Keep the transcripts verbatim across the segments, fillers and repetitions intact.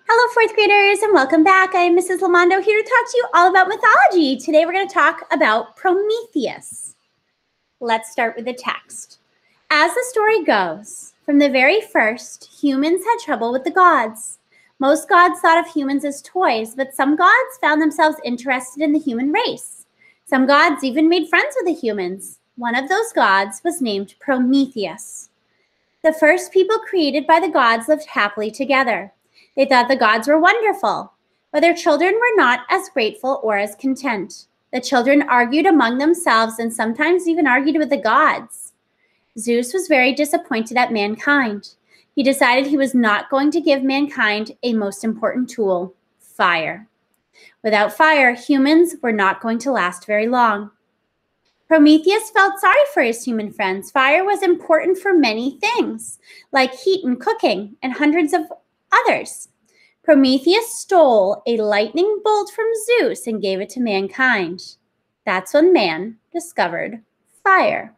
Hello, fourth graders, and welcome back. I am Missus Lamondo here to talk to you all about mythology. Today we're going to talk about Prometheus. Let's start with the text. As the story goes, from the very first, humans had trouble with the gods. Most gods thought of humans as toys, but some gods found themselves interested in the human race. Some gods even made friends with the humans. One of those gods was named Prometheus. The first people created by the gods lived happily together. They thought the gods were wonderful, but their children were not as grateful or as content. The children argued among themselves and sometimes even argued with the gods. Zeus was very disappointed at mankind. He decided he was not going to give mankind a most important tool, fire. Without fire, humans were not going to last very long. Prometheus felt sorry for his human friends. Fire was important for many things, like heat and cooking, and hundreds of others. Prometheus stole a lightning bolt from Zeus and gave it to mankind. That's when man discovered fire.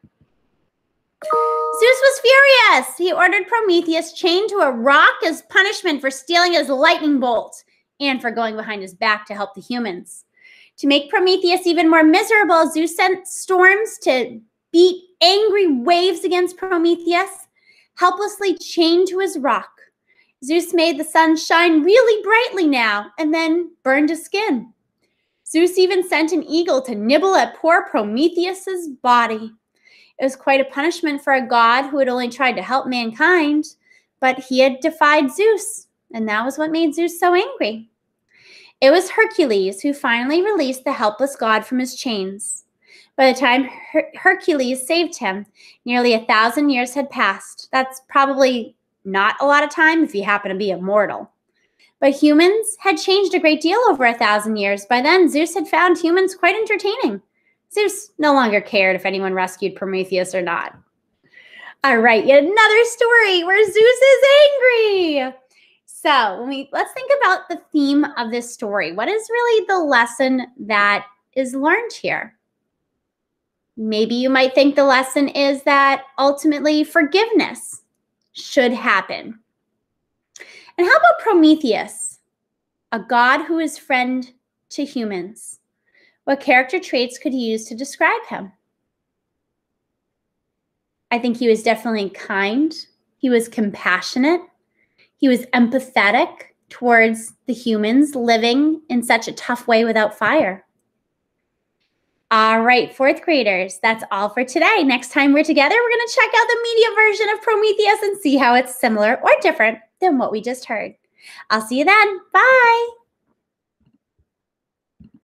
Zeus was furious. He ordered Prometheus chained to a rock as punishment for stealing his lightning bolt and for going behind his back to help the humans. To make Prometheus even more miserable, Zeus sent storms to beat angry waves against Prometheus, helplessly chained to his rock. Zeus made the sun shine really brightly now and then burned his skin. Zeus even sent an eagle to nibble at poor Prometheus's body. It was quite a punishment for a god who had only tried to help mankind, but he had defied Zeus, and that was what made Zeus so angry. It was Hercules who finally released the helpless god from his chains. By the time Her- Hercules saved him, nearly a thousand years had passed. That's probably not a lot of time if you happen to be immortal. But humans had changed a great deal over a thousand years. By then, Zeus had found humans quite entertaining. Zeus no longer cared if anyone rescued Prometheus or not. All right, yet another story where Zeus is angry. So when we, let's think about the theme of this story. What is really the lesson that is learned here? Maybe you might think the lesson is that ultimately forgiveness should happen. And how about Prometheus, a god who is friend to humans? What character traits could he use to describe him? I think he was definitely kind. He was compassionate. He was empathetic towards the humans living in such a tough way without fire. All right, fourth graders, that's all for today. Next time we're together, we're going to check out the media version of Prometheus and see how it's similar or different than what we just heard. I'll see you then. Bye.